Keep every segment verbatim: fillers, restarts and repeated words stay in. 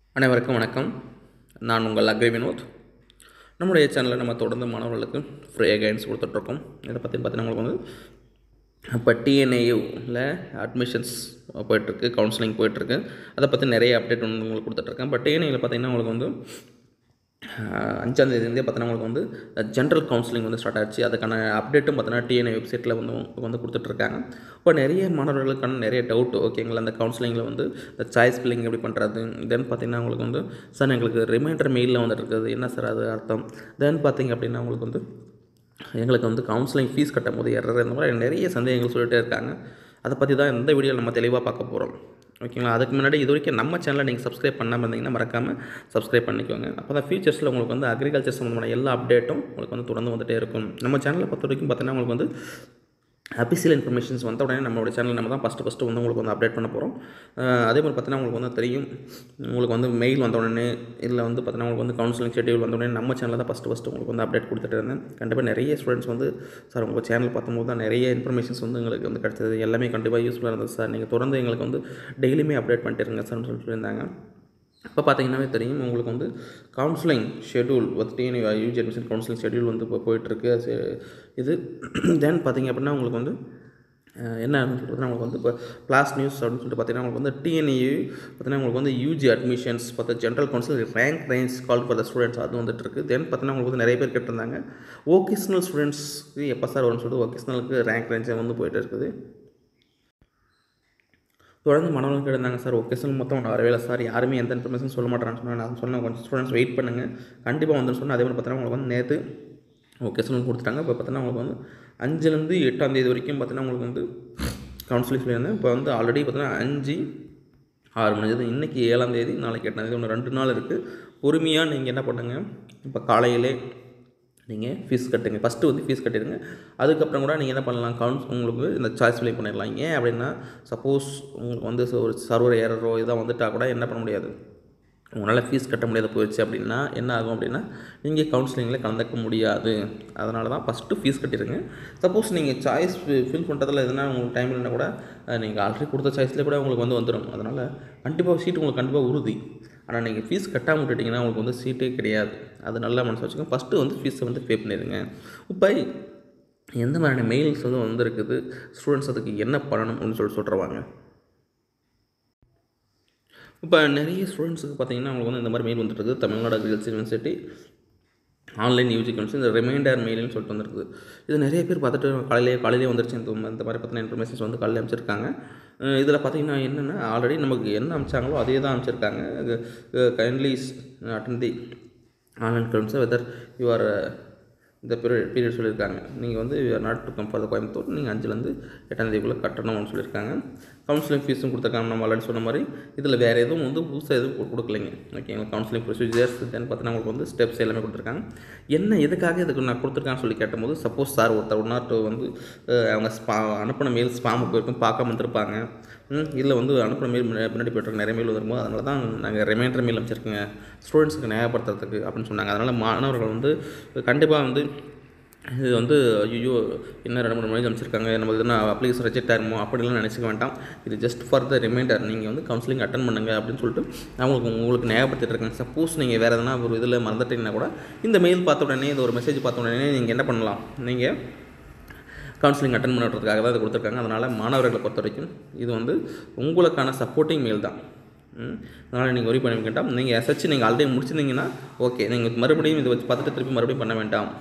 அனைவருக்கும் வணக்கம். நான் உங்கள் அக்ரி வினோத். நம்முடைய சேனலில் நம்ம தொடர்ந்து மாணவர்களுக்கு ஃப்ரீயாக கைடன்ஸ் கொடுத்துட்ருக்கோம். இதை பற்றி பார்த்தீங்கன்னா உங்களுக்கு வந்து இப்போ டிஎன்ஏயூவில் அட்மிஷன்ஸ் போயிட்டுருக்கு, கவுன்சிலிங் போயிட்டுருக்கு. அதை பற்றி நிறைய அப்டேட் வந்து உங்களுக்கு கொடுத்துட்ருக்கேன். பட் டிஎன்ஏயில் பார்த்தீங்கன்னா உங்களுக்கு வந்து அஞ்சாந்தேதிலேருந்தே பார்த்தீங்கன்னா உங்களுக்கு வந்து ஜென்ரல் கவுன்சிலிங் வந்து ஸ்டார்ட் ஆச்சு. அதுக்கான அப்டேட்டும் பார்த்தீங்கன்னா டிஎன்ஏ வெப்சைட்டில் வந்து வந்து கொடுத்துட்ருக்காங்க. இப்போ நிறைய மாணவர்களுக்கான நிறைய டவுட் ஓகேங்களா. அந்த கவுன்சிலிங்கில் வந்து சாய்ஸ் ஃபில்லிங் எப்படி பண்ணுறது, தென் பார்த்தீங்கன்னா உங்களுக்கு வந்து சார் எங்களுக்கு ரிமைண்டர் மெயிலில் வந்துட்டு இருக்குது, என்ன சார் அது அர்த்தம், தென் பார்த்தீங்க அப்படின்னா உங்களுக்கு வந்து எங்களுக்கு வந்து கவுன்சிலிங் ஃபீஸ் கட்டும் போது எரர், இந்த மாதிரி நிறைய சந்தேகங்கள் சொல்லிகிட்டே இருக்காங்க. அதை பற்றி தான் இந்த வீடியோவில் நம்ம தெளிவாக பார்க்க போகிறோம் ஓகேங்களா. அதுக்கு முன்னாடி இது வரைக்கும் நம்ம சேனலை நீங்கள் சப்ஸ்கிரைப் பண்ணாமல் இருந்தீங்கன்னா மறக்காமல் சப்ஸ்கிரைப் பண்ணிக்கோங்க. அப்போ தான் ஃபியூச்சர்ஸில் உங்களுக்கு வந்து அக்ரிகல்ச்சர் சம்மந்தமான எல்லா அப்டேட்டும் உங்களுக்கு வந்து தொடர்ந்து வந்துகிட்டே இருக்கும். நம்ம சேனலை பொறுத்த வரைக்கும் பார்த்தீங்கன்னா உங்களுக்கு வந்து அபிஷியல் இன்ஃபர்மேஷன்ஸ் வந்த உடனே நம்மளோட சேனல் நம்ம தான் ஃபஸ்ட்டு ஃபஸ்ட்டு வந்து உங்களுக்கு வந்து அப்டேட் பண்ண போகிறோம். அதே மாதிரி பார்த்தீங்கன்னா உங்களுக்கு வந்து தெரியும், உங்களுக்கு வந்து மெயில் வந்த உடனே இல்லை வந்து பார்த்தீங்கன்னா உங்களுக்கு வந்து கவுன்சிலிங் ஷெட்யூல் வந்த உடனே நம்ம சேனலில் தான் ஃபஸ்ட்டு ஃபஸ்ட்டு உங்களுக்கு வந்து அப்டேட் கொடுத்துட்டு இருந்தேன். கண்டிப்பாக நிறைய ஸ்டூடெண்ட்ஸ் வந்து சார் உங்கள் சேனல் பார்க்கும்போது தான் நிறைய இன்ஃபர்மேஷன்ஸ் வந்து எங்களுக்கு வந்து கிடச்சது, எல்லாமே கண்டிப்பாக யூஸ்ஃபுல்லாக இருந்தது சார், நீங்கள் தொடர்ந்து எங்களுக்கு வந்து டெய்லியுமே அப்டேட் பண்ணிட்டு இருங்க சார்னு சொல்லி சொல்லியிருந்தாங்க. இப்போ பார்த்தீங்கன்னாவே தெரியும் உங்களுக்கு வந்து கவுன்சிலிங் ஷெட்யூல் வந்து TNA UG admission counselling schedule வந்து இப்போ போயிட்டுருக்கு. இது தென் பார்த்திங்க அப்படின்னா உங்களுக்கு வந்து என்ன பார்த்தீங்கன்னா உங்களுக்கு வந்து இப்போ கிளாஸ் நியூஸ் அப்படின்னு சொல்லிட்டு பார்த்தீங்கன்னா உங்களுக்கு வந்து டிஎன்ஏ பார்த்தீங்கன்னா உங்களுக்கு வந்து யூஜி அட்மிஷன்ஸ் பார்த்தா general council rank range call for the students அது வந்துட்டு இருக்குது. தென் பார்த்தீங்கன்னா உங்களுக்கு வந்து நிறைய பேர் கேட்டிருந்தாங்க ஓகேஷ்னல் ஸ்டூடெண்ட்ஸ்க்கு எப்போ சார் வரும்னு சொல்லிட்டு ஓகேஷ்னலுக்கு ரேங்க் ரேஞ்சை வந்து போயிட்டு இருக்குது. தொடர்ந்து மாணவர்கள் கேட்டிருந்தாங்க சார் ஒகேஷனல் மொத்தம் ஒன்று வரவே இல்லை சார், யாருமே எந்த இன்ஃபர்மேஷன் சொல்ல மாட்டேறான்னு சொன்னால் நான் சொன்னேன் கொஞ்சம் ஸ்டூடெண்ட்ஸ் வெயிட் பண்ணுங்கள் கண்டிப்பாக வந்துன்னு சொன்னால். அதே மாதிரி பார்த்தீங்கன்னா உங்களுக்கு வந்து நேற்று ஒகேஷனல் கொடுத்துட்டாங்க. இப்போ பார்த்தீங்கன்னா உங்களுக்கு வந்து அஞ்சுலேருந்து எட்டாம் தேதி வரைக்கும் பார்த்தீங்கன்னா உங்களுக்கு வந்து கவுன்சிலிங் சொல்லியிருந்தேன். இப்போ வந்து ஆல்ரெடி பார்த்தீங்கன்னா அஞ்சு ஆறு மணி இன்றைக்கி ஏழாம் தேதி நாளைக்கு எட்டாம் தேதி ஒன்று ரெண்டு நாள் இருக்குது. பொறுமையாக நீங்கள் என்ன பண்ணுங்க, இப்போ காலையிலே நீங்கள் ஃபீஸ் கட்டுங்க. ஃபஸ்ட்டு வந்து ஃபீஸ் கட்டிடுங்க. அதுக்கப்புறம் கூட நீங்கள் என்ன பண்ணலாம், கவுன்ஸ் உங்களுக்கு இந்த சாய்ஸ் ஃபில் பண்ணிடலாம். ஏன் அப்படின்னா சப்போஸ் உங்களுக்கு வந்து ஒரு சர்வர் ஏரரோ இதாக வந்துட்டால் கூட என்ன பண்ண முடியாது, உங்களால் ஃபீஸ் கட்ட முடியாத போயிடுச்சு அப்படின்னா என்ன ஆகும் அப்படின்னா நீங்கள் கவுன்சிலிங்கில் கலந்துக்க முடியாது. அதனால தான் ஃபஸ்ட்டு ஃபீஸ் கட்டிடுங்க. சப்போஸ் நீங்கள் சாய்ஸ் ஃபில் பண்ணுறதுல எதுனா உங்களுக்கு டைம் இல்லைன்னா கூட நீங்கள் ஆல்ரெடி கொடுத்த சாய்ஸ்லேயே கூட உங்களுக்கு வந்து வந்துடும். அதனால் கண்டிப்பாக சீட்டு உங்களுக்கு கண்டிப்பாக உறுதி. ஆனால் நீங்கள் ஃபீஸ் கட்டாமல் விட்டுட்டிங்கன்னா உங்களுக்கு வந்து சீட்டே கிடையாது. அது நல்லா மனசு வச்சுக்கோங்க. ஃபஸ்ட்டு வந்து ஃபீஸை வந்து பே பண்ணிடுங்க. இப்போ எந்த மாதிரியான மெயில்ஸ் வந்து வந்துருக்குது, ஸ்டூடெண்ட்ஸ் அதுக்கு என்ன பண்ணணும் அப்படின்னு சொல்லி சொல்கிறவாங்க. இப்போ நிறைய ஸ்டூடெண்ட்ஸுக்கு பார்த்தீங்கன்னா அவங்களுக்கு வந்து இந்த மாதிரி மெயில் வந்துருக்கு. Tamil Nadu agriculture university online UG counselling இந்த ரிமைண்டர் மெயில்னு சொல்லிட்டு வந்துருக்குது. இது நிறைய பேர் பார்த்துட்டு காலையிலே காலையிலே வந்துருச்சு இந்த இந்த மாதிரி பார்த்தீங்கன்னா இன்ஃபர்மேஷன்ஸ் வந்து காலையில் அமைச்சிருக்காங்க. இதில் பார்த்திங்கன்னா என்னென்னா ஆல்ரெடி நமக்கு என்ன அமைச்சாங்களோ அதே தான் அமைச்சிருக்காங்க. Kindly attend the online counselling whether you are இந்த பீரியட் பீரியட் சொல்லியிருக்காங்க. நீங்கள் வந்து not to come for the Coimbatore நீங்கள் அஞ்சுலேருந்து எட்டாம் தேதிக்குள்ளே கட்டணும்னு சொல்லியிருக்காங்க. கவுன்சிலிங் ஃபீஸும் கொடுத்துருக்காங்க. நம்ம ஆல்ரெடி சொன்ன மாதிரி இதில் வேறு எதுவும் வந்து புதுசாக எதுவும் கொடுக்கலைங்க ஓகேங்களா. கவுன்சிலிங் ப்ரொசீஜர்ஸ் தென் பார்த்தீங்கன்னா உங்களுக்கு வந்து ஸ்டெப்ஸ் எல்லாமே கொடுத்துருக்காங்க. என்ன எதுக்காக இதுக்கு நான் கொடுத்துருக்கான்னு சொல்லி கேட்டபோது சப்போஸ் சார் ஒருத்தர் ஒன் ஆர் டூ வந்து அவங்க ஸ்பா அனுப்பின மெயில் ஸ்பாமுக்கு போயிருக்கும் பார்க்காம வந்துருப்பாங்க, இல்லை வந்து அனுப்பின மெயில் பின்னாடி போய்ட்டு நிறைய மெயில் வந்துருக்கும். அதனால தான் நாங்கள் ரிமைண்டர் மெயில் அமைச்சிருக்கோங்க ஸ்டூடெண்ட்ஸுக்கு நியாயப்படுத்துறதுக்கு அப்படின்னு சொன்னாங்க. அதனால் மாணவர்கள் வந்து கண்டிப்பாக வந்து இது வந்து ஐயோ இன்னும் ரெண்டு மூணு மணி அமைச்சிருக்காங்க நம்ம எதுனா அப்ளிகேஷன் ரிஜெக்ட் ஆகிருமோ அப்படிலாம் நினச்சிக்க வேண்டாம். இது ஜஸ்ட் ஃபார் த ரிமைண்டர். நீங்கள் வந்து கவுன்சிலிங் அட்டன் பண்ணுங்கள் அப்படின்னு சொல்லிட்டு அவங்களுக்கு உங்களுக்கு நியாயப்படுத்திட்டு இருக்காங்க. சப்போஸ் நீங்கள் வேறு எதனா ஒரு இதில் மறந்துட்டீங்கன்னா கூட இந்த மெயில் பார்த்த உடனே இந்த ஒரு மெசேஜ் பார்த்த உடனே நீங்கள் என்ன பண்ணலாம், நீங்கள் கவுன்சிலிங் அட்டன் பண்ணுறதுக்காக தான் இது கொடுத்துருக்காங்க. அதனால் மாணவர்களை பொறுத்த வரைக்கும் இது வந்து உங்களுக்கான சப்போர்ட்டிங் மெயில் தான். அதனால் நீங்கள் ஒரி பண்ண வேண்டாம். நீங்கள் எஸ்ஹெச் நீங்கள் ஆல்ரெடி முடிச்சிருந்தீங்கன்னா ஓகே, நீங்கள் மறுபடியும் இதை வச்சு பார்த்துட்டு திருப்பி மறுபடியும் பண்ண வேண்டாம்.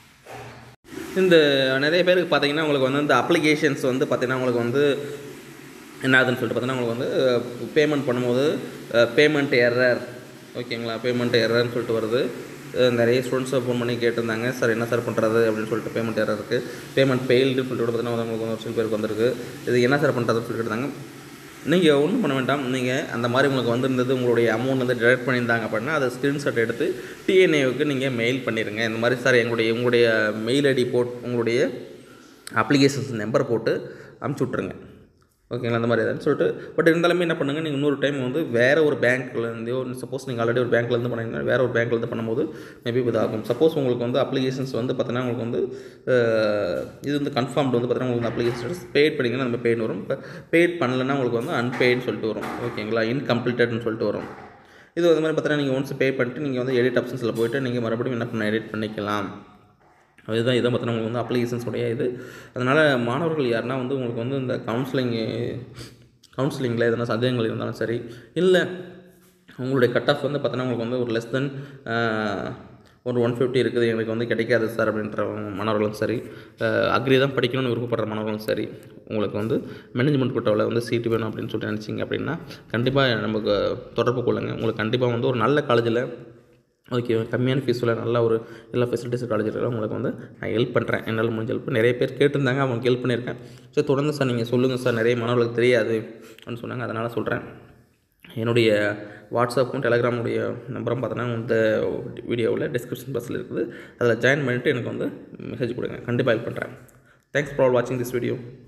இந்த நிறைய பேருக்கு பார்த்தீங்கன்னா உங்களுக்கு வந்து இந்த அப்ளிகேஷன்ஸ் வந்து பார்த்திங்கன்னா உங்களுக்கு வந்து என்ன ஆகுதுன்னு சொல்லிட்டு பார்த்தீங்கன்னா உங்களுக்கு வந்து பேமெண்ட் பண்ணும்போது பேமெண்ட் எரர் ஓகேங்களா, பேமெண்ட் எரர்னு சொல்லிட்டு வருது. நிறைய ஸ்டூடெண்ட்ஸை ஃபோன் பண்ணி கேட்டிருந்தாங்க சார் என்ன சார் பண்ணுறது அப்படின்னு சொல்லிட்டு. பேமெண்ட் எரர் இருக்குது, பேமெண்ட் ஃபெயில்டுன்னு சொல்லிட்டு பார்த்தீங்கன்னா உங்களுக்கு ஒரு சில பேருக்கு வந்துருக்கு. இது என்ன சார் பண்ணுறதுன்னு சொல்லிட்டு இருந்தாங்க. நீங்கள் ஒன்றும் பண்ண வேண்டாம். நீங்கள் அந்த மாதிரி உங்களுக்கு வந்திருந்தது உங்களுடைய அமௌண்ட் வந்து டிடெக்ட் பண்ணியிருந்தாங்க அப்படின்னா அதை ஸ்க்ரீன்ஷாட் எடுத்து டிஎன்ஏவுக்கு நீங்கள் மெயில் பண்ணிடுங்க. இந்த மாதிரி சார் எங்களுடைய உங்களுடைய மெயில் ஐடி போட்டு உங்களுடைய அப்ளிகேஷன்ஸ் நம்பர் போட்டு அனுப்பிச்சி விட்ருங்க ஓகேங்களா. அந்த மாதிரி எதாவது சொல்லிட்டு பட் இருந்தாலுமே என்ன பண்ணுங்கள், நீங்கள் இன்னொரு டைம் வந்து வேறு ஒரு பேங்க்லேருந்தோ சப்போஸ் நீங்கள் ஆல்ரெடி ஒரு பேங்க்லேருந்து பண்ணிங்கன்னா வேறு ஒரு பேங்க்லேருந்து பண்ணும்போது மேபி இதாகும். சப்போஸ் உங்களுக்கு வந்து அப்ளிகேஷன்ஸ் வந்து பார்த்தீங்கன்னா உங்களுக்கு வந்து இது வந்து கன்ஃபார்ம்டு வந்து பார்த்தீங்கன்னா உங்களுக்கு அப்ளிகேஷன்ஸ் பெய்ட் பண்ணிங்கன்னா நம்ம பெய்டு வரும். இப்போ பெய்ட் பண்ணலைன்னா உங்களுக்கு வந்து அன்பெய்டுன்னு சொல்லிட்டு வரும் ஓகேங்களா, இன்கம்ப்ளீட்டட்னு சொல்லிட்டு வரும். இது வந்து மாதிரி பார்த்தீங்கன்னா நீங்கள் ஒன்ஸ் பே பண்ணிட்டு நீங்கள் வந்து எடிட் ஆப்ஷன்ஸில் போய்ட்டு நீங்கள் மறுபடியும் என்ன பண்ண எடிட் பண்ணிக்கலாம். அதுதான் இதான் பார்த்தீங்கன்னா உங்களுக்கு வந்து அப்ளிகேஷன்ஸுடைய இது. அதனால் மாணவர்கள் யாருன்னா வந்து உங்களுக்கு வந்து இந்த கவுன்சிலிங்கு கவுன்சிலிங்கில் எதனா சந்தேகங்கள் இருந்தாலும் சரி, இல்லை உங்களுடைய கட் ஆஃப் வந்து பார்த்தீங்கன்னா உங்களுக்கு வந்து ஒரு லெஸ் தென் ஒரு ஒன் ஃபிஃப்டி இருக்குது, எனக்கு வந்து கிடைக்காது சார் அப்படின்ற மாணவர்களும் சரி, அக்ரி தான் படிக்கணும்னு விருப்பப்படுற மாணவர்களும் சரி, உங்களுக்கு வந்து மேனேஜ்மெண்ட் கோட்டாவில் வந்து சீட்டு வேணும் அப்படின்னு சொல்லிட்டு நினச்சிங்க அப்படின்னா கண்டிப்பாக நமக்கு தொடர்பு கொள்ளுங்கள். உங்களுக்கு கண்டிப்பாக வந்து ஒரு நல்ல காலேஜில் ஓகே கம்மியான ஃபீஸில் நல்ல ஒரு எல்லா ஃபெசிலிட்டிஸ் காலேஜில் உங்களுக்கு வந்து நான் ஹெல்ப் பண்ணுறேன். என்னால் முடிஞ்ச ஹெல்ப் நிறைய பேர் கேட்டிருந்தாங்க, அவங்களுக்கு ஹெல்ப் பண்ணியிருக்கேன். ஸோ தொடர்ந்து சார் நீங்கள் சொல்லுங்கள் சார், நிறைய மாணவர்களுக்கு தெரியாது அப்படின்னு சொன்னாங்க. அதனால் சொல்கிறேன். என்னுடைய வாட்ஸ்அப்பும் டெலகிராமுடைய நம்பரும் பார்த்தோன்னா இந்த வீடியோவில் டிஸ்கிரிப்ஷன் பாக்ஸில் இருக்குது. அதில் ஜாயின் பண்ணிவிட்டு எனக்கு வந்து மெசேஜ் கொடுங்க. கண்டிப்பாக ஹெல்ப் பண்ணுறேன். தேங்க்ஸ் ஃபார் வாட்சிங் திஸ் வீடியோ.